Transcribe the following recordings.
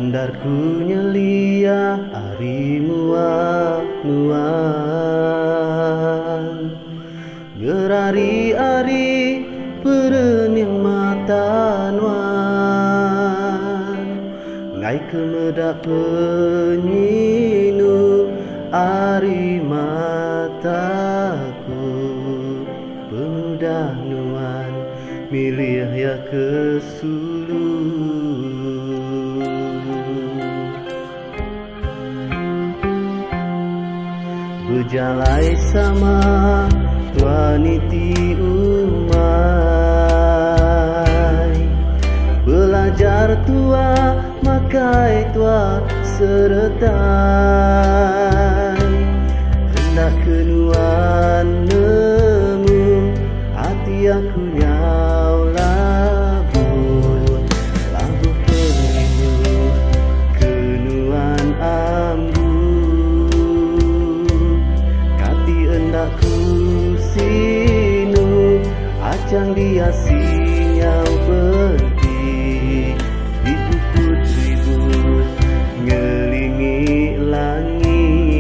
Bandarku nyelia ari muak-muak, gerari-ari perening mata nuan, ngai kemedak penyinu ari mataku. Pemuda nuan milih ya kesulu, berjalai sama tuaniti umai, belajar tua makai tua sertai. Hendak kenuan nemu hati aku nyau labuh, labuh perimu kenuan ambu. Kati hendak ku sinu acang dia sinyau pergi, dipuput ribut ngelingi langit.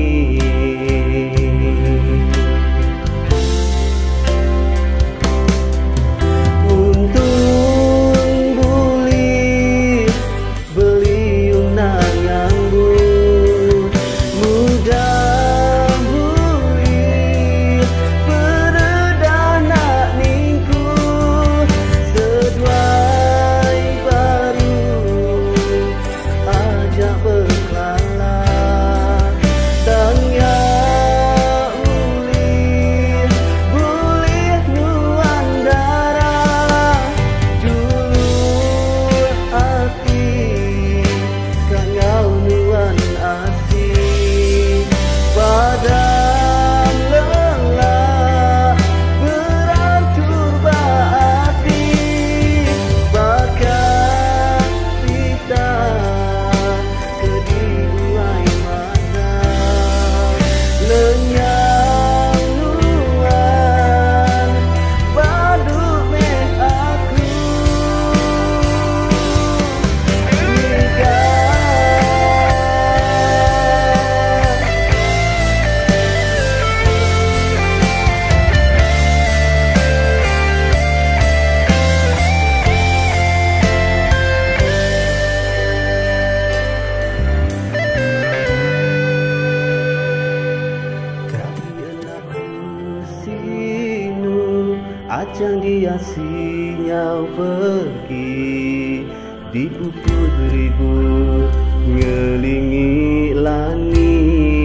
Acang dia sinyau pergi, dipuput ribut ngelingi langit.